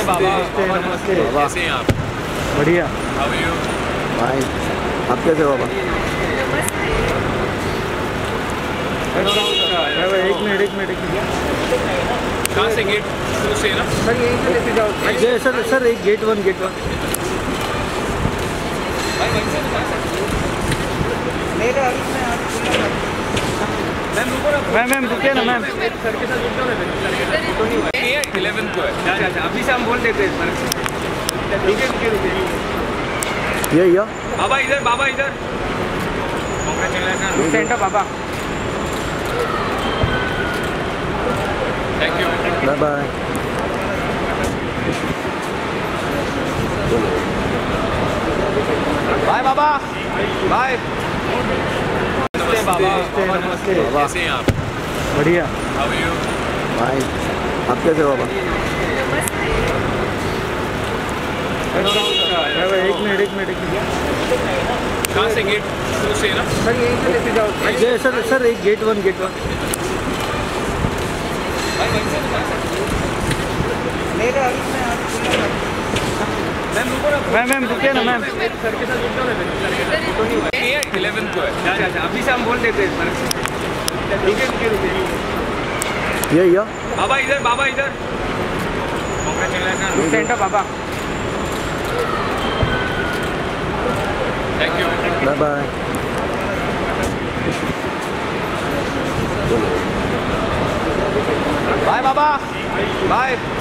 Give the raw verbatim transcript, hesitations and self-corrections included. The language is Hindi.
बाबा। नमस्ते। कैसे हैं आप? बढ़िया। How are you? फाइन। आप कैसे हो बाबा? एक मिनट एक मिनट एक मिनट। कहाँ से गेट टू से ना? सर यहीं से लेते जाओ। ये सर सर एक gate one gate one. Ma'am ma'am रुकिए ना मैम। सर के साथ इलेवन को है। अच्छा अच्छा अभी से हम बोल देते हैं सर। ठीक है रुकिए रुकिए। ये या बाबा इधर, बाबा इधर। सेंटर बाबा। Thank you. Bye bye. Bye बाबा। बाय। नमस्ते बाबा। नमस्ते। कैसे हैं आप? बढ़िया। How are you? फाइन। आप कैसे हो बाबा? एक मिनट एक मिनट एक मिनट। कहाँ से गेट टू से ना? सर यहीं से लेते जाओ। ये सर सर एक gate one gate one. Ma'am ma'am रुकिए ना मैम। सर के साथ इलेवन को है। अच्छा अच्छा अभी से हम बोल देते हैं सर। ठीक है रुकिए रुकिए। ये या बाबा इधर, बाबा इधर। सेंटर बाबा। Thank you. Bye bye. Bye बाबा। बाय।